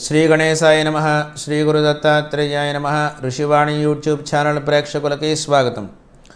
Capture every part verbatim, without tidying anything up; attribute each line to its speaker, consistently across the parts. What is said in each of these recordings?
Speaker 1: శ్రీ గణేశాయ నమః. శ్రీ గురు దత్తాత్రేయాయ నమః. ఋషివాణి యూట్యూబ్ ఛానల్ ప్రేక్షకులకి స్వాగతం.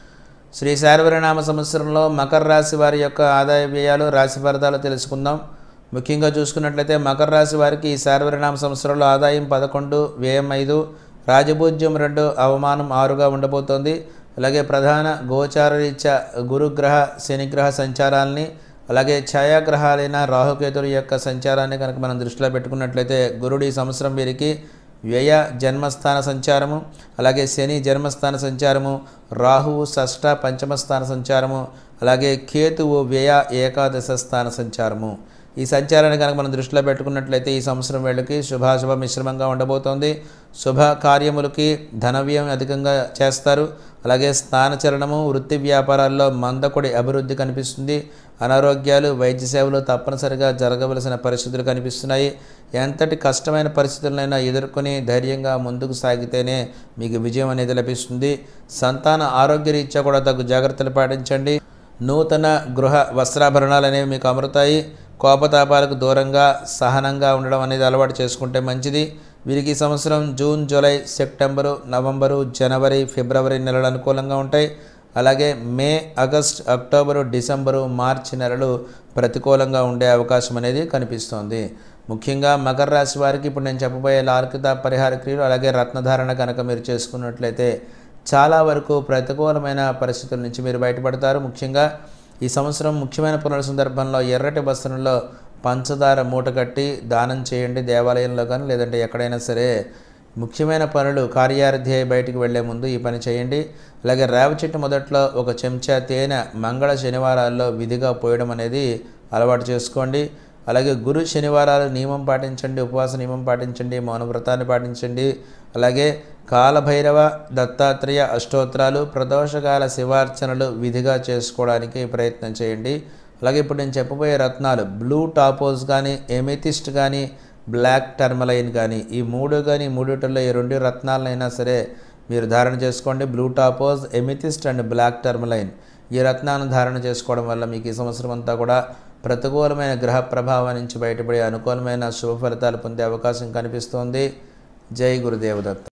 Speaker 1: శ్రీ శార్వరినామ సంవత్సరంలో మకర రాశి వారి యొక్క ఆదాయ వ్యయాలు రాశి ఫలితాలు తెలుసుకుందాం. ముఖ్యంగా చూసుకున్నట్లయితే మకర రాశి వారికి ఈ శార్వరినామ సంవత్సరంలో ఆదాయం పదకొండు, వ్యయం ఐదు, రాజపూజ్యం రెండు, అవమానం ఆరుగా ఉండబోతోంది. అలాగే ప్రధాన గోచార రీత్యా గురుగ్రహ శనిగ్రహ సంచారాలని అలాగే ఛాయాగ్రహాలైన రాహుకేతుల యొక్క సంచారాన్ని కనుక మనం దృష్టిలో పెట్టుకున్నట్లయితే గురుడు ఈ సంవత్సరం వీరికి వ్యయ జన్మస్థాన సంచారము, అలాగే శని జన్మస్థాన సంచారము, రాహువు షష్ఠ పంచమ స్థాన సంచారము, అలాగే కేతువు వ్యయ ఏకాదశ స్థాన సంచారము. ఈ సంచారాన్ని కనుక మనం దృష్టిలో పెట్టుకున్నట్లయితే ఈ సంవత్సరం వీళ్ళకి శుభాశుభ మిశ్రమంగా ఉండబోతోంది. శుభ కార్యములకి ధనవ్యయం అధికంగా చేస్తారు. అలాగే స్థానచలనము, వృత్తి వ్యాపారాల్లో మందకొడి అభివృద్ధి కనిపిస్తుంది. అనారోగ్యాలు, వైద్య సేవలు తప్పనిసరిగా జరగవలసిన పరిస్థితులు కనిపిస్తున్నాయి. ఎంతటి కష్టమైన పరిస్థితులనైనా ఎదుర్కొని ధైర్యంగా ముందుకు సాగితేనే మీకు విజయం అనేది లభిస్తుంది. సంతాన ఆరోగ్య రీత్యా కూడా తగు జాగ్రత్తలు పాటించండి. నూతన గృహ వస్త్రాభరణాలు అనేవి మీకు అమరుతాయి. కోపతాపాలకు దూరంగా సహనంగా ఉండడం అనేది అలవాటు చేసుకుంటే మంచిది. వీరికి ఈ సంవత్సరం జూన్, జూలై, సెప్టెంబరు, నవంబరు, జనవరి, ఫిబ్రవరి నెలలు అనుకూలంగా ఉంటాయి. అలాగే మే, ఆగస్ట్, అక్టోబరు, డిసెంబరు, మార్చి నెలలు ప్రతికూలంగా ఉండే అవకాశం అనేది కనిపిస్తోంది. ముఖ్యంగా మకర రాశి వారికి ఇప్పుడు నేను చెప్పబోయే లార్కిత పరిహార క్రియలు అలాగే రత్నధారణ కనుక మీరు చేసుకున్నట్లయితే చాలా వరకు ప్రతికూలమైన పరిస్థితుల నుంచి మీరు బయటపడతారు. ముఖ్యంగా ఈ సంవత్సరం ముఖ్యమైన పనుల సందర్భంలో ఎర్రటి వస్త్రంలో పంచదార మూట కట్టి దానం చేయండి, దేవాలయంలో కానీ లేదంటే ఎక్కడైనా సరే. ముఖ్యమైన పనులు కార్యార్థి బయటికి వెళ్లే ముందు ఈ పని చేయండి. అలాగే రేవ చెట్టు మొదట్లో ఒక చెంచా తేనె మంగళ శనివారాల్లో విధిగా పోయడం అనేది అలవాటు చేసుకోండి. అలాగే గురు శనివారాలు నియమం పాటించండి, ఉపవాస నియమం పాటించండి, మౌనవ్రతాన్ని పాటించండి. అలాగే కాలభైరవ, దత్తాత్రేయ అష్టోత్తరాలు, ప్రదోషకాల శివార్చనలు విధిగా చేసుకోవడానికి ప్రయత్నం చేయండి. అలాగే ఇప్పుడు నేను చెప్పబోయే రత్నాలు బ్లూ టాపోజ్ కానీ, ఎమెథిస్ట్ కానీ, బ్లాక్ టర్మలైన్ కానీ, ఈ మూడు కానీ మూడిటిల్లో ఈ రెండు రత్నాలనైనా సరే మీరు ధారణ చేసుకోండి. Blue topaz, amethyst and black tourmaline ఈ రత్నాలను ధారణ చేసుకోవడం వల్ల మీకు ఈ సంవత్సరం అంతా కూడా ప్రతికూలమైన గ్రహ ప్రభావం నుంచి బయటపడే అనుకూలమైన శుభ ఫలితాలు పొందే అవకాశం కనిపిస్తోంది. జై గురుదేవదత్త.